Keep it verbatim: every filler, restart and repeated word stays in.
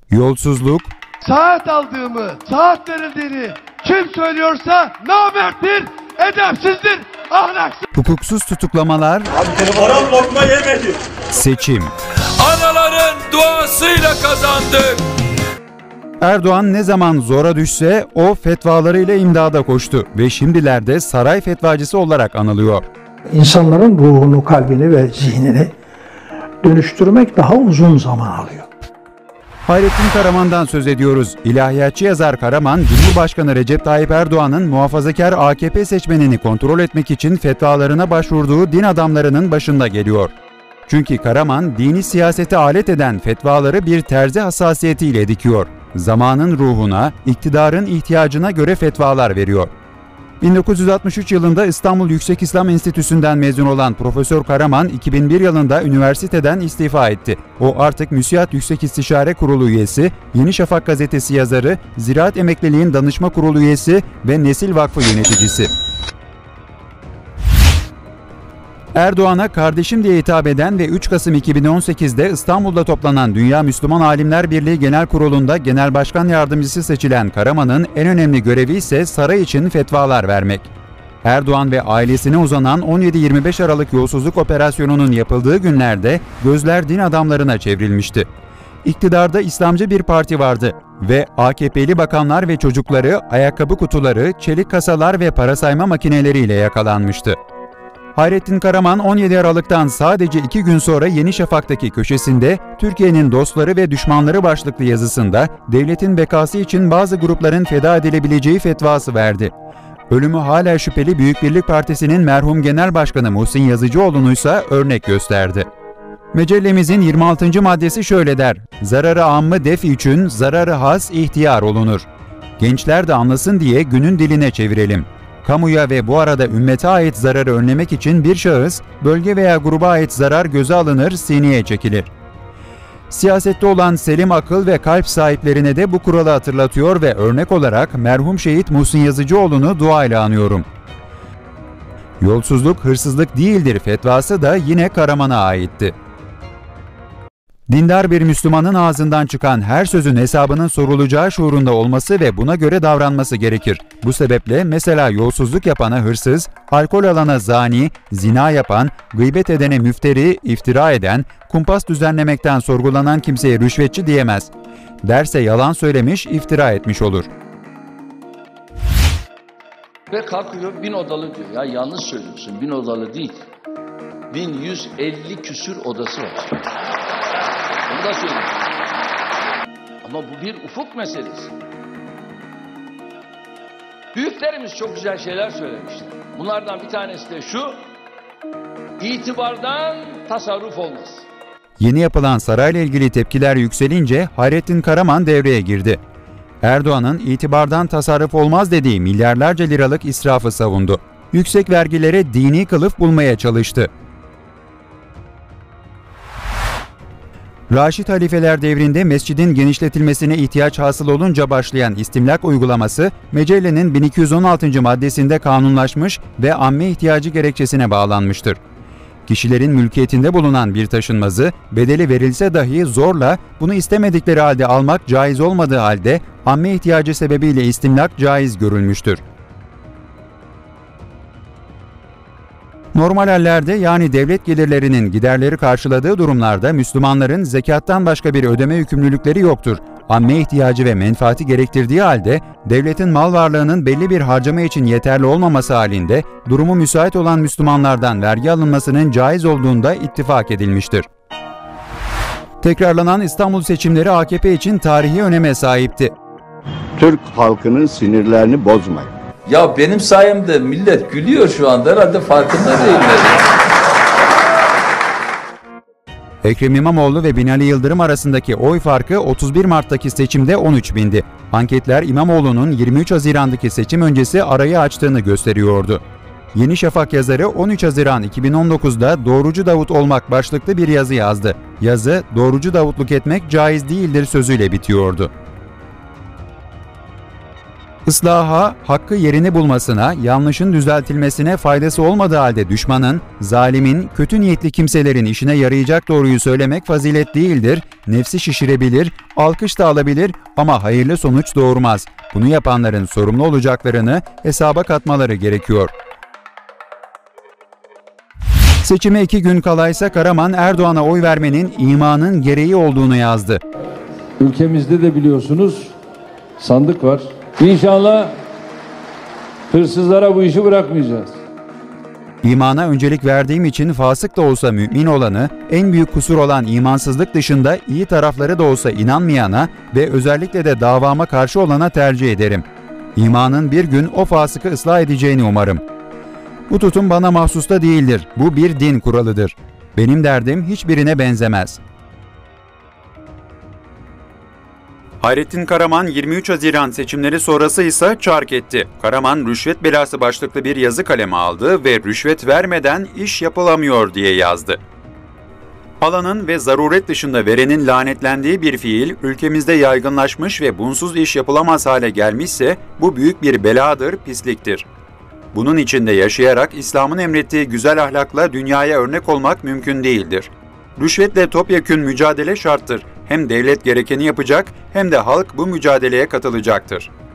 Yolsuzluk, saat aldığımı, saat verildiğini kim söylüyorsa namerttir, edepsizdir, ahlaksız. hukuksuz tutuklamalar, haram lokma yemedi. seçim. Anaların duasıyla kazandık. Erdoğan ne zaman zora düşse o fetvalarıyla imdada koştu ve şimdilerde saray fetvacısı olarak anılıyor. İnsanların ruhunu, kalbini ve zihnini dönüştürmek daha uzun zaman alıyor. Hayrettin Karaman'dan söz ediyoruz. İlahiyatçı yazar Karaman, Cumhurbaşkanı Recep Tayyip Erdoğan'ın muhafazakar A K P seçmenini kontrol etmek için fetvalarına başvurduğu din adamlarının başında geliyor. Çünkü Karaman, dini siyasete alet eden fetvaları bir terzi hassasiyetiyle dikiyor. Zamanın ruhuna, iktidarın ihtiyacına göre fetvalar veriyor. bin dokuz yüz altmış üç yılında İstanbul Yüksek İslam Enstitüsü'nden mezun olan Profesör Karaman, iki bin bir yılında üniversiteden istifa etti. O artık MÜSİAD Yüksek İstişare Kurulu üyesi, Yeni Şafak gazetesi yazarı, Ziraat Emekliliğin Danışma Kurulu üyesi ve Nesil Vakfı yöneticisi. Erdoğan'a kardeşim diye hitap eden ve üç Kasım iki bin on sekiz'de İstanbul'da toplanan Dünya Müslüman Alimler Birliği Genel Kurulu'nda Genel Başkan Yardımcısı seçilen Karaman'ın en önemli görevi ise saray için fetvalar vermek. Erdoğan ve ailesine uzanan on yedi yirmi beş Aralık yolsuzluk operasyonunun yapıldığı günlerde gözler din adamlarına çevrilmişti. İktidarda İslamcı bir parti vardı ve A K P'li bakanlar ve çocukları ayakkabı kutuları, çelik kasalar ve para sayma makineleriyle yakalanmıştı. Hayrettin Karaman on yedi Aralık'tan sadece iki gün sonra Yeni Şafak'taki köşesinde Türkiye'nin dostları ve düşmanları başlıklı yazısında devletin bekası için bazı grupların feda edilebileceği fetvası verdi. Ölümü hala şüpheli Büyük Birlik Partisi'nin merhum Genel Başkanı Muhsin Yazıcıoğlu'nu ise örnek gösterdi. Mecellemizin yirmi altıncı maddesi şöyle der: zararı ammı def için zararı has ihtiyar olunur. Gençler de anlasın diye günün diline çevirelim. Kamuya ve bu arada ümmete ait zararı önlemek için bir şahıs, bölge veya gruba ait zarar göze alınır, sineye çekilir. Siyasette olan selim akıl ve kalp sahiplerine de bu kuralı hatırlatıyor ve örnek olarak merhum şehit Muhsin Yazıcıoğlu'nu duayla anıyorum. Yolsuzluk hırsızlık değildir fetvası da yine Karaman'a aitti. Dindar bir Müslümanın ağzından çıkan her sözün hesabının sorulacağı şuurunda olması ve buna göre davranması gerekir. Bu sebeple mesela yolsuzluk yapana hırsız, alkol alana zani, zina yapan, gıybet edene müfteri, iftira eden, kumpas düzenlemekten sorgulanan kimseye rüşvetçi diyemez. Derse yalan söylemiş, iftira etmiş olur. Ve kalkıyor bin odalı diyor. Ya yanlış söylüyorsun, bin odalı değil. bin yüz elli küsür odası var. Bunu da söyleyeyim. Ama bu bir ufuk meselesi. Büyüklerimiz çok güzel şeyler söylemişler. Bunlardan bir tanesi de şu: itibardan tasarruf olmaz. Yeni yapılan sarayla ilgili tepkiler yükselince Hayrettin Karaman devreye girdi. Erdoğan'ın itibardan tasarruf olmaz dediği milyarlarca liralık israfı savundu. Yüksek vergilere dini kılıf bulmaya çalıştı. Raşid halifeler devrinde mescidin genişletilmesine ihtiyaç hasıl olunca başlayan istimlak uygulaması, Mecelle'nin bin iki yüz on altıncı maddesinde kanunlaşmış ve amme ihtiyacı gerekçesine bağlanmıştır. Kişilerin mülkiyetinde bulunan bir taşınmazı, bedeli verilse dahi zorla bunu istemedikleri halde almak caiz olmadığı halde amme ihtiyacı sebebiyle istimlak caiz görülmüştür. Normal hallerde yani devlet gelirlerinin giderleri karşıladığı durumlarda Müslümanların zekattan başka bir ödeme yükümlülükleri yoktur. Amme ihtiyacı ve menfaati gerektirdiği halde devletin mal varlığının belli bir harcama için yeterli olmaması halinde durumu müsait olan Müslümanlardan vergi alınmasının caiz olduğunda ittifak edilmiştir. Tekrarlanan İstanbul seçimleri A K P için tarihi öneme sahipti. Türk halkının sinirlerini bozmayın. Ya benim sayemde millet gülüyor şu anda, herhalde farkında değiller. Ekrem İmamoğlu ve Binali Yıldırım arasındaki oy farkı otuz bir Mart'taki seçimde on üç bindi. Anketler İmamoğlu'nun yirmi üç Haziran'daki seçim öncesi arayı açtığını gösteriyordu. Yeni Şafak yazarı on üç Haziran iki bin on dokuz'da Doğrucu Davut olmak başlıklı bir yazı yazdı. Yazı, doğrucu davutluk etmek caiz değildir sözüyle bitiyordu. Islaha, hakkı yerini bulmasına, yanlışın düzeltilmesine faydası olmadığı halde düşmanın, zalimin, kötü niyetli kimselerin işine yarayacak doğruyu söylemek fazilet değildir, nefsi şişirebilir, alkış da alabilir ama hayırlı sonuç doğurmaz. Bunu yapanların sorumlu olacaklarını hesaba katmaları gerekiyor. Seçime iki gün kalaysa Karaman, Erdoğan'a oy vermenin imanın gereği olduğunu yazdı. Ülkemizde de biliyorsunuz sandık var. İnşallah hırsızlara bu işi bırakmayacağız. İmana öncelik verdiğim için fasık da olsa mümin olanı, en büyük kusur olan imansızlık dışında iyi tarafları da olsa inanmayana ve özellikle de davama karşı olana tercih ederim. İmanın bir gün o fasıkı ıslah edeceğini umarım. Bu tutum bana mahsus da değildir. Bu bir din kuralıdır. Benim derdim hiçbirine benzemez. Hayrettin Karaman yirmi üç Haziran seçimleri sonrası ise çark etti. Karaman rüşvet belası başlıklı bir yazı kaleme aldı ve rüşvet vermeden iş yapılamıyor diye yazdı. Alanın ve zaruret dışında verenin lanetlendiği bir fiil ülkemizde yaygınlaşmış ve bunsuz iş yapılamaz hale gelmişse bu büyük bir beladır, pisliktir. Bunun içinde yaşayarak İslam'ın emrettiği güzel ahlakla dünyaya örnek olmak mümkün değildir. Rüşvetle topyekün mücadele şarttır. Hem devlet gerekeni yapacak hem de halk bu mücadeleye katılacaktır.